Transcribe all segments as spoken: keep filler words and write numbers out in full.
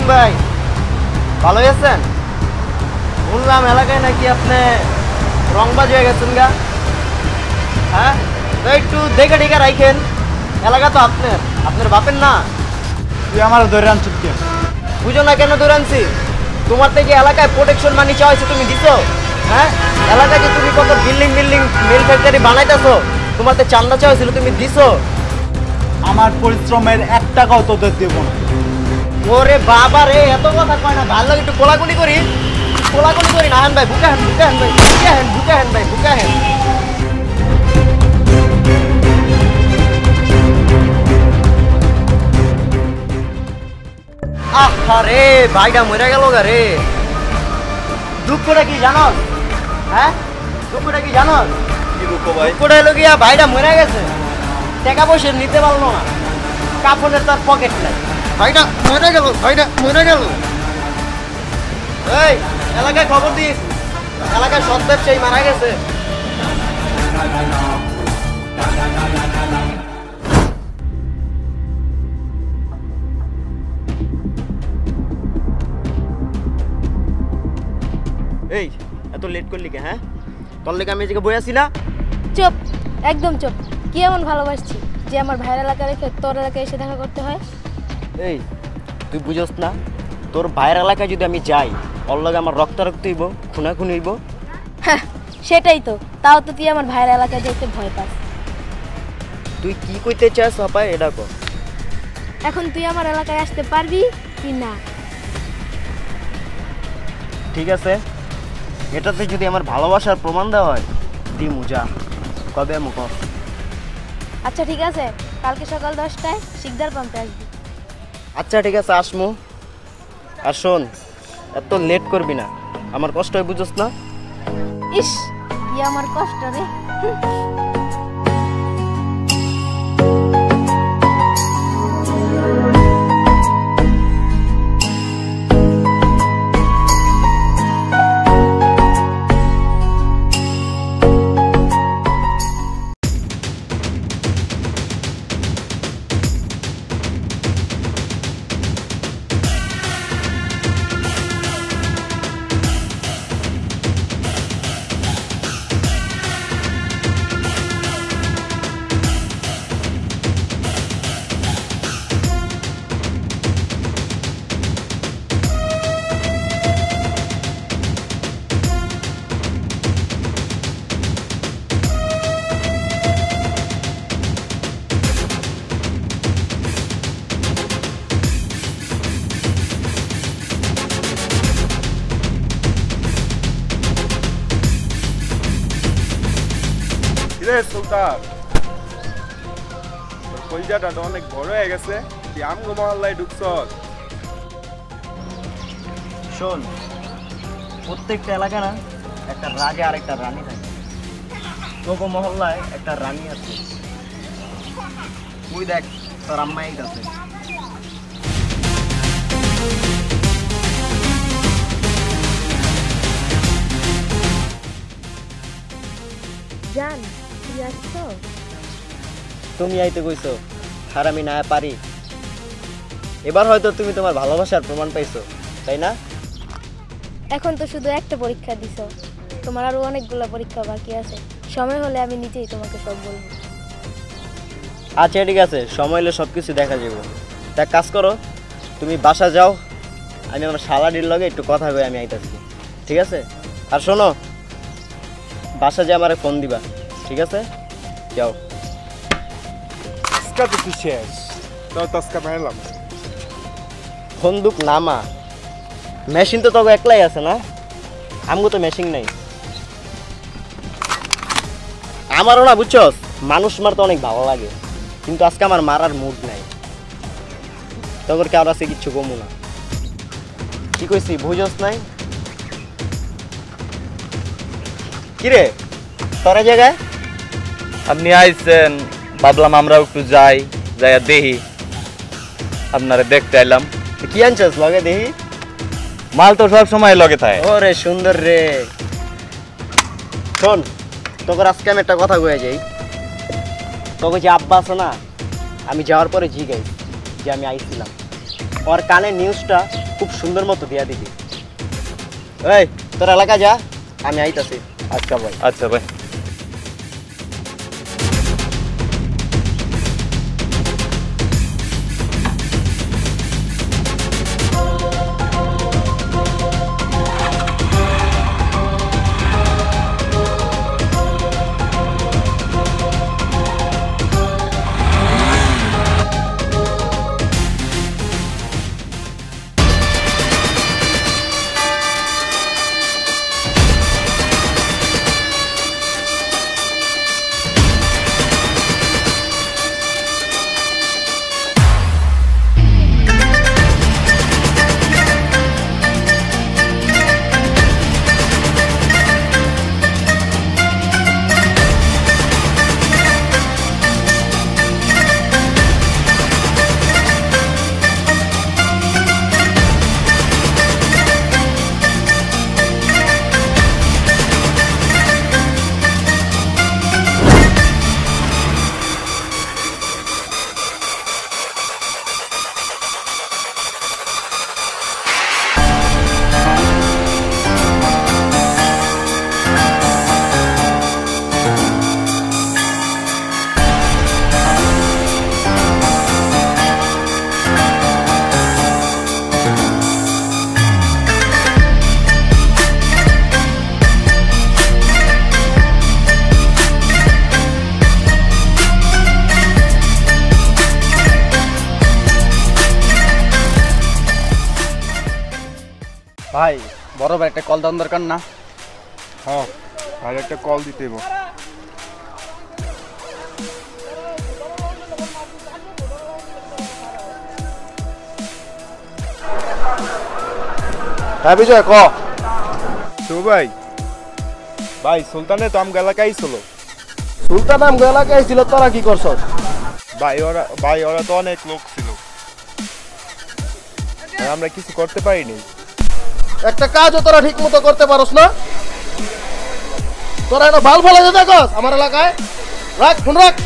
ভাই, ভালো আছেন? শুনলাম এলাকায় নাকি আপনি রংবাজ হয়ে গেছেন গা। হ্যাঁ, তো একটু দেখে দেখে রাখেন। এলাকা তো আপনার, আপনার বাপের না। তুই আমার ধরে আনছিস কেন? বুঝো না কেন ধরে আনছি? তোমার থেকে এলাকায় প্রোটেকশন মানি চাওয়া হয়েছে, তুমি দিছো? হ্যাঁ, এলাকায় যে তুমি কত বিল্ডিং বিল্ডিং মিল ফ্যাক্টরি বানাইতেছো, তোমার তো চান্দা চাওয়া হয়েছিল, তুমি দিছো? আমার পরিশ্রমের এক টাকাও তোদের দেবো না। ওরে বাবা রে, এত কথা কয় না, ভালো একটু কোলাকুলি করি, কোলাকুলি করি না। হেন ভাই বুকে হেন, বুকে হেন ভাই, বুকে হেন, বুকে হেন ভাই, বুকে হেন। আহা রে, ভাইটা মরে গেল গা রে। দুঃখটা কি জানো? হ্যাঁ, দুঃখটা কি জানো? কি দুঃখ ভাই? দুঃখটা হলো গিয়া ভাইটা মরে গেছে, টাকা পয়সা নিতে পারলো না, কাপড়ের তার পকেট নাই, ভাইটা মরে গেল, ভাইটা মরে গেল। এই এলাকায় খবর দিস, এলাকায় সৎ ব্যবসায়ী মারা গেছে। এই এত লেট করলি কে? হ্যাঁ, তোর লেগে আমি এদিকে বই আছি না। চুপ, একদম চুপ। কি এমন ভালোবাসছি যে আমার ভাইয়ের এলাকা রেখে তোর এলাকায় এসে দেখা করতে হয়? এই তুই বুঝস না, তোর ভাইয়ের এলাকায় যদি আমি যাই, ওর লগে আমার রক্তারক্ত হইব, খুনাখুনি হইব। হ্যাঁ, সেটাই তো। তাও তো তুই আমার ভাইয়ের এলাকায় যেতে ভয় পাস। তুই কি কইতে চাস সবাই এটা কর। এখন তুই আমার এলাকায় আসতে পারবি কি না? ঠিক আছে, এটাতে যদি আমার ভালোবাসার প্রমাণ দেওয়া হয়, দি মুজা কবে মুখ। আচ্ছা ঠিক আছে, কালকে সকাল দশটায় শিকদার পাম্পে আসবি। আচ্ছা ঠিক আছে, আসমু। আর শোন, এত লেট করবি না, আমার কষ্ট হয় বুঝছ না। ইস, কি আমার কষ্ট রে। সুলতান, কলজাটা তো অনেক বড় হয়ে গেছে, তুই আমগো মহল্লায় ঢুকছস। শোন, প্রত্যেকটা এলাকা না একটা রাজা আর একটা রানী থাকে। তোকে মহল্লায় একটা রানী আছে, তুই দেখ তোর আম্মাই আছে। জান, তুই আসছো? তুমি আইতে কইছো, আর আমি না পারি। এবার হয়তো তুমি তোমার ভালোবাসার প্রমাণ পাইছো, তাই না? এখন তো শুধু একটা পরীক্ষা দিছো, তোমার আরো অনেকগুলো পরীক্ষা বাকি আছে। সময় হলে আমি নিজেই তোমাকে সব বলবো। আচ্ছা ঠিক আছে, সময় হলে সব কিছু দেখা যাবে। তা কাজ করো, তুমি বাসা যাও, আমি আমার শালাডির লগে একটু কথা কই, আমি আইতাছি। ঠিক আছে? আর শোনো, বাসা যে আমারে ফোন দিবা, ঠিক আছে? যাও। আজকা তো তুই শেষ, তোর তাজকা মারলাম। বন্দুক নামা, মেশিন তো তোকে একলাই আছে না, আমগো তো মেশিন নাই। আমারও না বুঝছস, মানুষ মারতে অনেক ভালো লাগে, কিন্তু আজকে আমার মারার মুড নাই। তোর কারো আছে কিচ্ছু কমু না। কি কইছি বুঝছস নাই? কিরে তোর জায়গায়? আপনি আইছেন, ভাবলাম আমরাও একটু যাই, যাইয়া দেখি। আপনারে দেখতে আইলাম। কি আনছস লগে দেখি? মাল তো সব সময় লগে থাকে। ওরে সুন্দর রে। শোন, তোর আজকে আমি একটা কথা কয়ে যাই। তোকে যে আব্বা আছে না, আমি যাওয়ার পরে জিগাই যে আমি আইছিলাম, ওর কানে নিউজটা খুব সুন্দর মতো দিয়া দিবি। এই তোর এলাকা যা, আমি আইতাছি। আচ্ছা ভাই। আচ্ছা ভাই। ভাই বড় ভাই একটা কল দেওয়ার দরকার না? হ্যাঁ ভাই একটা কল দিতে হইব। হ্যাঁ বিজয় ক। তো ভাই ভাই সুলতানে তো আমগো এলাকায় ছিল। সুলতান আমগো এলাকায় ছিল, তোরা কি করছস? ভাই ওরা ভাই ওরা তো অনেক লোক ছিল, আর আমরা কিছু করতে পারিনি। একটা কাজও তোরা ঠিক মতো করতে পারস না। তোরা এনে ভাল ফলে দেখস আমার এলাকায়। রাখ ফোন রাখ।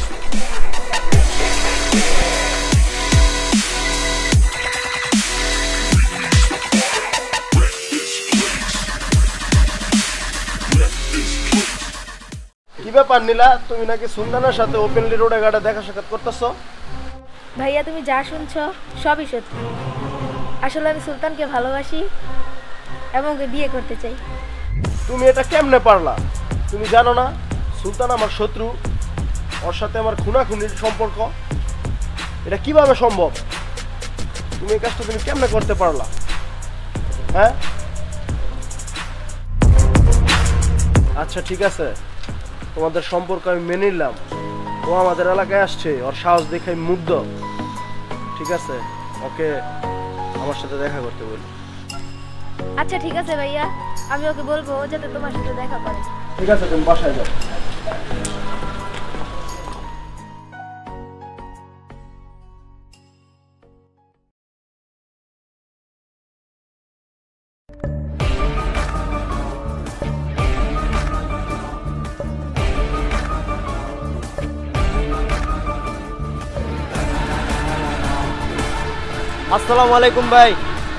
কি ব্যাপার নীলা, তুমি নাকি সুলতানের সাথে ওপেনলি রোডে ঘাটে দেখা সাক্ষাৎ করতেছ? ভাইয়া তুমি যা শুনছো সবই সত্যি। আসলে আমি সুলতানকে ভালোবাসি এবং ওকে বিয়ে করতে চাই। তুমি এটা কেমনে পারলা? তুমি জানো না সুলতান আমার শত্রু, ওর সাথে আমার খুনাখুনির সম্পর্ক। এটা কিভাবে সম্ভব? তুমি এই কাজটা তুমি কেমনে করতে পারলা? হ্যাঁ আচ্ছা ঠিক আছে, তোমাদের সম্পর্ক আমি মেনে নিলাম। ও আমাদের এলাকায় আসছে, ওর সাহস দেখে আমি মুগ্ধ। ঠিক আছে, ওকে আমার সাথে দেখা করতে বলি। আচ্ছা ঠিক আছে ভাইয়া, আমি ওকে বলবো ও যাতে তোমার সাথে দেখা করে। ঠিক আছে, তুমি বাসায় যাও। আসসালামু আলাইকুম ভাই।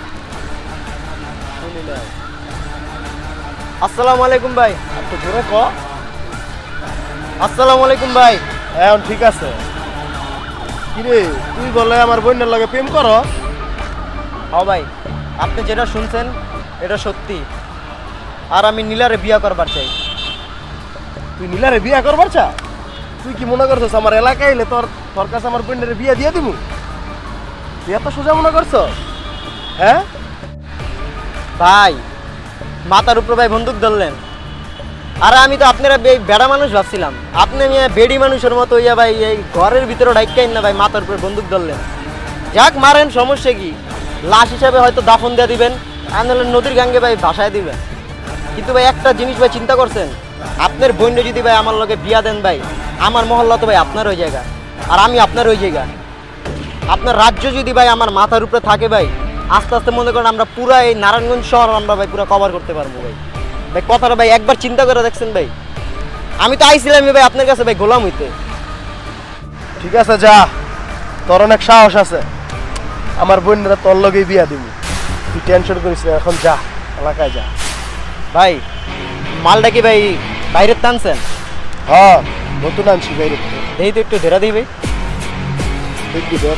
আসসালামু আলাইকুম ভাই। একটু জোরে ক। আসসালামু আলাইকুম ভাই। এখন ঠিক আছে। কিরে তুই বলে আমার বোনের লগে প্রেম করো? হ্যাঁ ভাই, আপনি যেটা শুনছেন এটা সত্যি। আর আমি নীলারে বিয়া করবার চাই। তুই নীলারে বিয়া করবার চা? তুই কি মনে করছিস আমার এলাকায় এলে তোর তোর কাছে আমার বোনের বিয়া দিয়ে দিবো? তুই এত সোজা মনে করছস? হ্যাঁ ভাই মাথার উপর ভাই বন্দুক ধরলেন। আর আমি তো আপনারা বেড়া মানুষ ভাবছিলাম, আপনি বেডি মানুষের মতো ইয়া ভাই এই ঘরের ভিতরে ডাইকাই না ভাই মাথার উপরে বন্দুক ধরলেন। যাক মারেন, সমস্যা কি? লাশ হিসাবে হয়তো দাফন দিয়ে দিবেন, আর নাহলে নদীর গাঙ্গে ভাই ভাসায় দিবেন। কিন্তু ভাই একটা জিনিস ভাই চিন্তা করছেন, আপনার বোনকে যদি ভাই আমার লগে বিয়া দেন ভাই, আমার মহল্লা তো ভাই আপনার ওই জায়গা, আর আমি আপনার ওই জায়গা। আপনার রাজ্য যদি ভাই আমার মাথার উপরে থাকে ভাই, আস্তে আস্তে মনে করেন আমরা পুরো এই নারায়ণগঞ্জ শহর আমরা ভাই পুরো কভার করতে পারবো ভাই। ভাই কথাটা ভাই একবার চিন্তা করে দেখছেন ভাই? আমি তো আইছিলাম ভাই আপনার কাছে ভাই গোলাম হইতে। ঠিক আছে যা, তোর অনেক সাহস আছে, আমার বোনেরা তোর লগেই বিয়া দিব। তুই টেনশন করিস না, এখন যা এলাকায় যা। ভাই মালটা কি ভাই বাইরের টানছেন? হ্যাঁ নতুন আনছি বাইরে, দেখি তো একটু ধেরা দিই ভাই। দেখবি দেখ।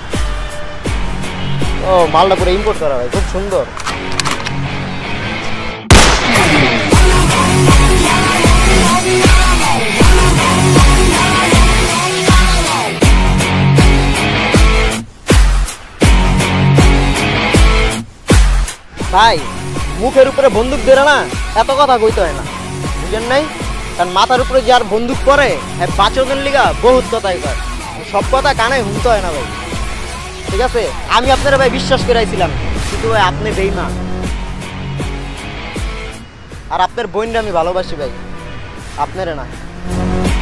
ও মালটা পুরো ইম্পোর্ট করা ভাই, খুব সুন্দর। ভাই মুখের উপরে বন্দুক ধরে না এত কথা কইতে হয় না, বুঝেন নাই? কারণ মাথার উপরে যার বন্দুক পরে হ্যাঁ বাঁচনের লিগা বহুত কথাই কয়, সব কথা কানে শুনতে হয় না ভাই, ঠিক আছে? আমি আপনারা ভাই বিশ্বাস করে আইছিলাম, কিন্তু ভাই আপনি বেইমান। আর আপনার বোনটা আমি ভালোবাসি ভাই, আপনারা না।